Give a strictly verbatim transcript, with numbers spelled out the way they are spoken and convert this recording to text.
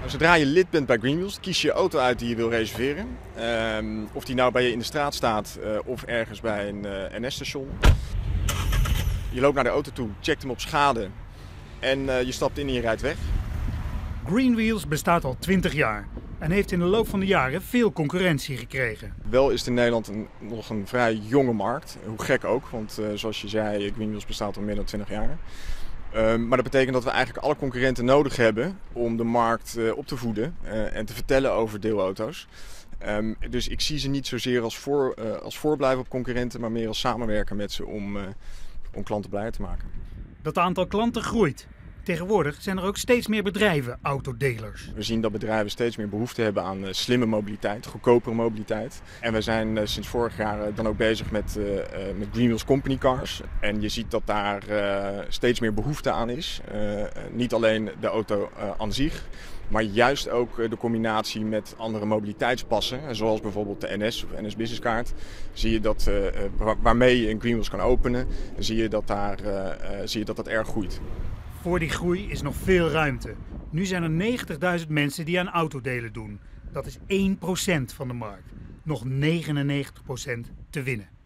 Zodra je lid bent bij Greenwheels, kies je je auto uit die je wil reserveren. Um, of die nou bij je in de straat staat uh, of ergens bij een uh, N S-station. Je loopt naar de auto toe, checkt hem op schade en uh, je stapt in en je rijdt weg. Greenwheels bestaat al twintig jaar en heeft in de loop van de jaren veel concurrentie gekregen. Wel is het in Nederland een, nog een vrij jonge markt, hoe gek ook, want uh, zoals je zei, Greenwheels bestaat al meer dan twintig jaar. Um, maar dat betekent dat we eigenlijk alle concurrenten nodig hebben om de markt uh, op te voeden uh, en te vertellen over deelauto's. Um, dus ik zie ze niet zozeer als, voor, uh, als voorblijven op concurrenten, maar meer als samenwerken met ze om, uh, om klanten blij te maken. Dat aantal klanten groeit. Tegenwoordig zijn er ook steeds meer bedrijven autodelers. We zien dat bedrijven steeds meer behoefte hebben aan uh, slimme mobiliteit, goedkopere mobiliteit. En we zijn uh, sinds vorig jaar uh, dan ook bezig met, uh, uh, met Greenwheels Company Cars. En je ziet dat daar uh, steeds meer behoefte aan is. Uh, niet alleen de auto uh, aan zich, maar juist ook uh, de combinatie met andere mobiliteitspassen. Zoals bijvoorbeeld de N S of N S Business Card. Zie je dat, uh, waar, waarmee je een Greenwheels kan openen, zie je dat, daar, uh, uh, zie je dat dat erg groeit. Voor die groei is nog veel ruimte. Nu zijn er negentigduizend mensen die aan autodelen doen. Dat is één procent van de markt. Nog negenennegentig procent te winnen.